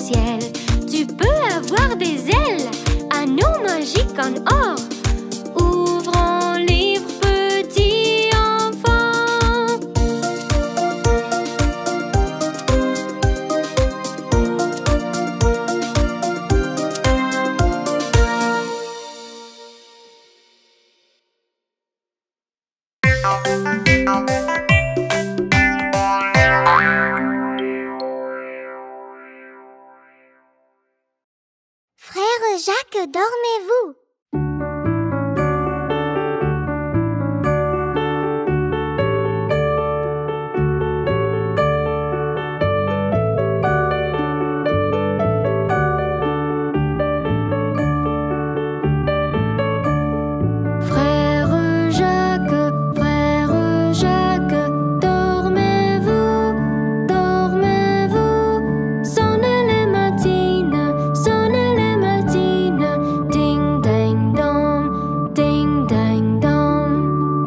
ciel. Tu peux avoir des ailes, anneaux magiques en or. Ouvrons livre, petit enfant.
Frère Jacques, dormez-vous?
Frère Jacques, frère Jacques, dormez-vous, dormez-vous. Sonnez les matines, sonnez les matines. Ding ding dong, ding ding dong.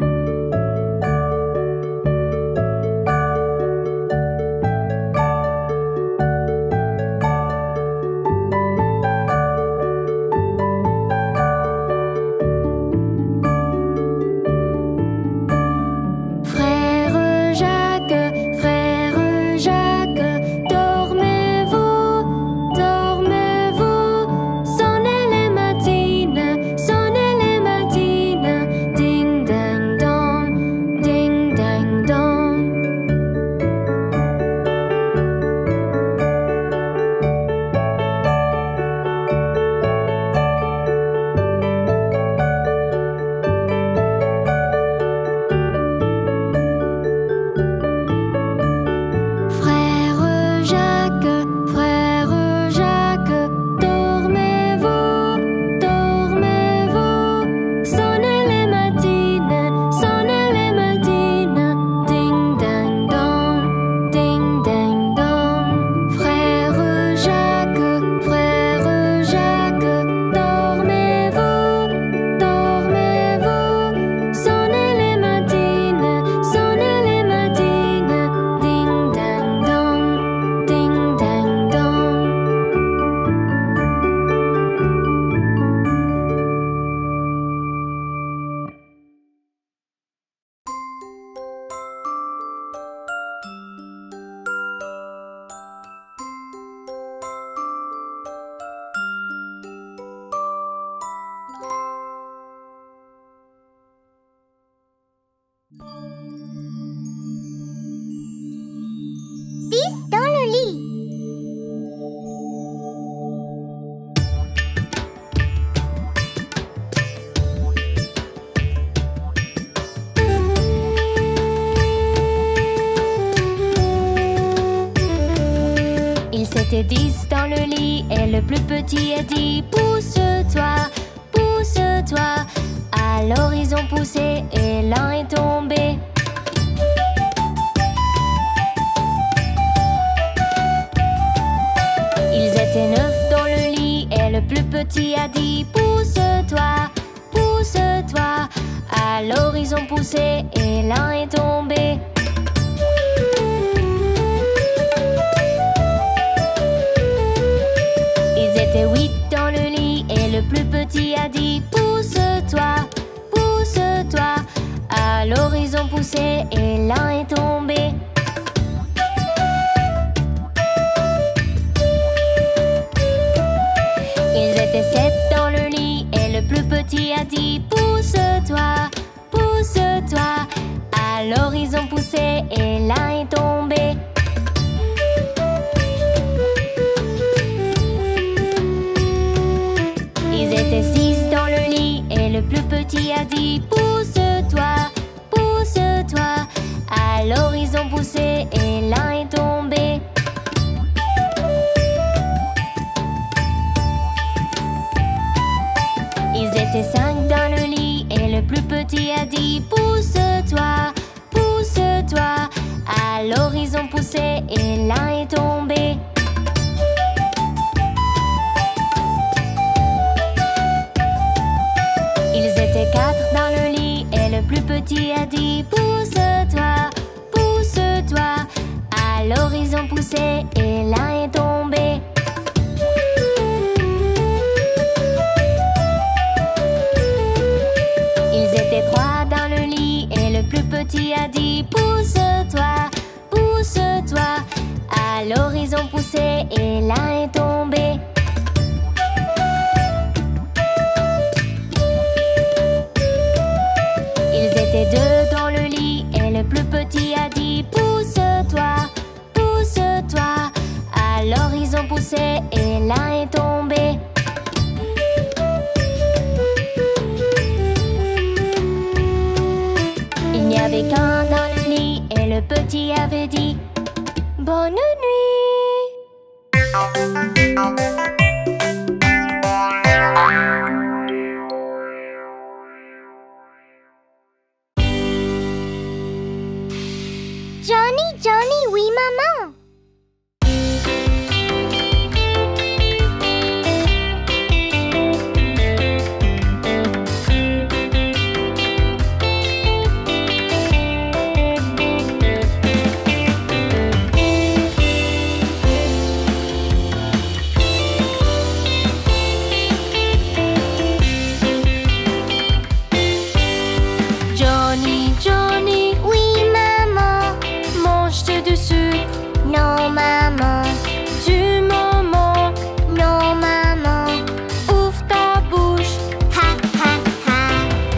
Frère Jacques, frère Jacques, dormez-vous, dormez-vous. Sonnez les matines, sonnez les matines. Ding ding dong, ding ding dong. Frère Jacques, frère Jacques, dormez-vous, dormez-vous. Sonnez les matines, sonnez les matines. Ding ding dong, ding ding dong. Frère Jacques, frère Jacques, dormez-vous, dormez-vous. Sonnez les matines, sonnez les matines. Ding ding dong, ding ding dong.
Pisse dans le lit.
Ils s'étaient dix dans le lit et le plus petit a dit: pousse-toi, pousse-toi. Alors ils ont poussé et l'un est tombé. Ils étaient neuf dans le lit et le plus petit a dit: pousse-toi, pousse-toi. Alors ils ont poussé et l'un est tombé. Ils étaient huit dans le lit et le plus petit a dit: pousse-toi, pousse-toi. Alors ils ont poussé et l'un est tombé. Ils étaient sept dans le lit et le plus petit a dit: pousse-toi, pousse-toi. Alors ils ont poussé et l'un est tombé. Ils étaient six dans le lit et le plus petit a dit: pousse-toi, pousse-toi. Alors ils ont poussé et l'un est tombé. Ils étaient cinq dans le lit et le plus petit a dit: pousse-toi, pousse-toi. Alors ils ont poussé et l'un est tombé. Ils étaient quatre dans le lit et le plus petit a dit: pousse-toi, pousse-toi. Alors ils ont poussé et l'un est tombé. dit pousse-toi, pousse-toi. À l'horizon poussé et l'un est tombé. Ils étaient deux dans le lit et le plus petit a dit pousse-toi, pousse-toi. À l'horizon poussé et l'un est tombé. Il n'y avait qu'un dans le lit et le petit avait dit bonne nuit.
Johnny, Johnny, oui maman.
Johnny, Johnny,
Oui maman.
mange-tu du sucre?
Non maman.
Tu m'en manques.
Non maman.
Ouvre ta bouche.
Ha ha ha.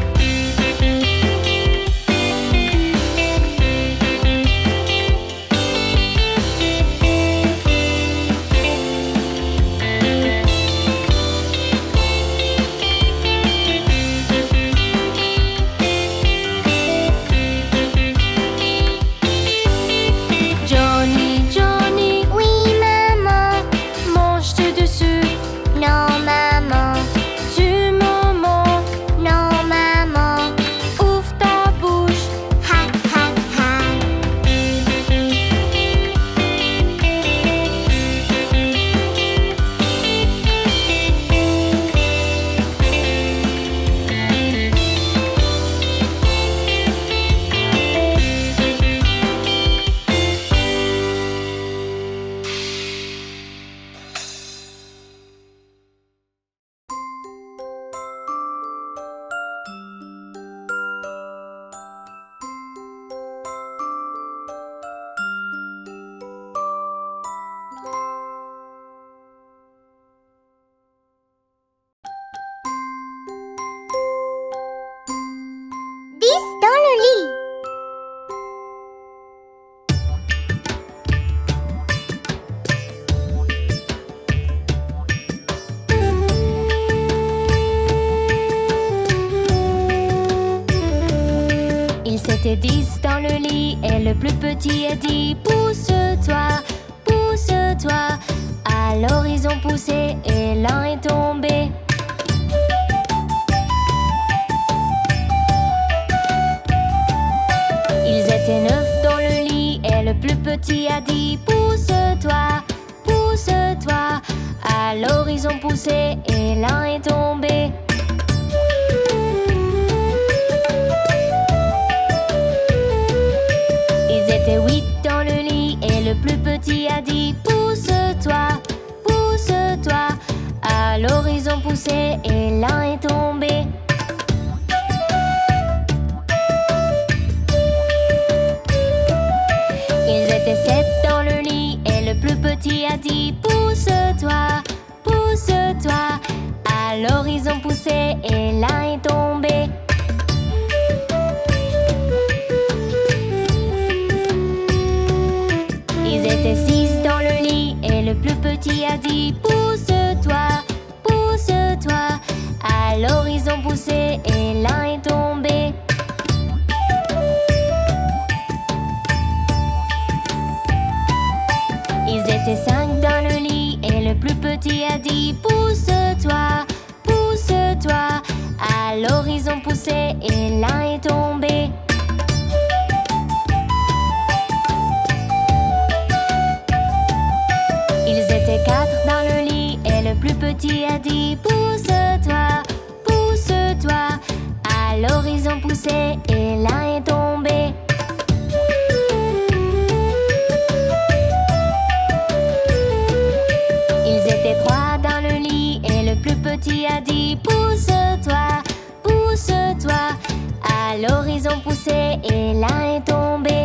Johnny, Johnny,
Oui maman.
mange-tu du sucre?
Non maman.
Tu m'en manques.
Non maman.
Ouvre ta bouche.
Ha ha ha. Dix dans le lit.
Ils étaient dix dans le lit et le plus petit a dit pousse-toi, pousse-toi. À l'horizon poussé et l'un est tombé. Ils étaient neuf dans le lit et le plus petit a dit pousse-toi, pousse-toi. À l'horizon poussé et l'un est tombé. Ils étaient huit dans le lit et le plus petit a dit pousse-toi, pousse-toi. À l'horizon poussé et l'un est tombé. Ils étaient sept dans le lit et le plus petit a dit pousse-toi, pousse-toi. À l'horizon poussé et l'un est tombé. Ils étaient six dans le lit et le plus petit a dit pousse-toi, pousse-toi. À l'horizon poussé et l'un est tombé. Ils étaient cinq dans le lit et le plus petit a dit pousse-toi, pousse-toi. À l'horizon poussé et l'un est tombé. Ils étaient quatre dans le lit et le plus petit a dit pousse-toi, pousse-toi. À l'horizon poussé et l'un est tombé. Ils étaient trois dans le lit et le plus petit a dit pousse-toi, pousse-toi. À l'horizon poussé et l'un est tombé.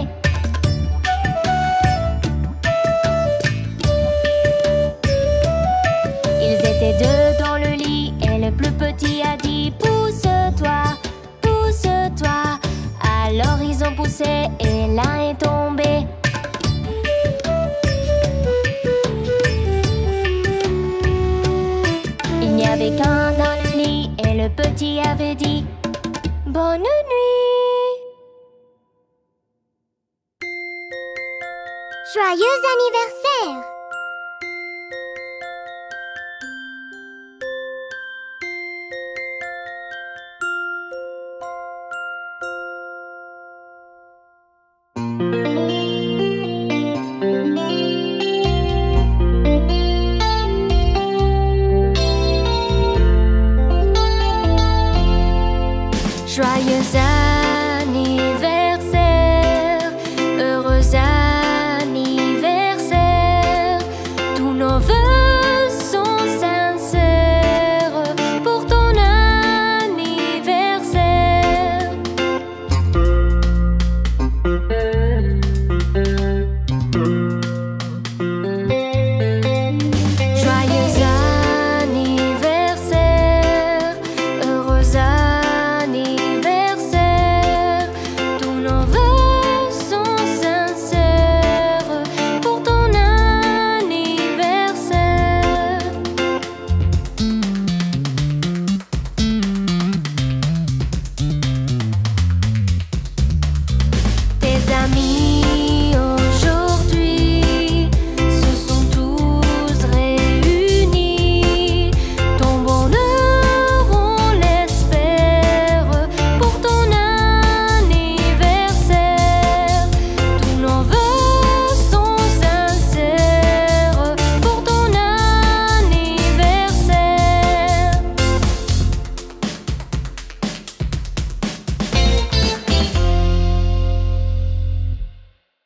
avait dit bonne nuit.
Joyeux anniversaire!
Thank you.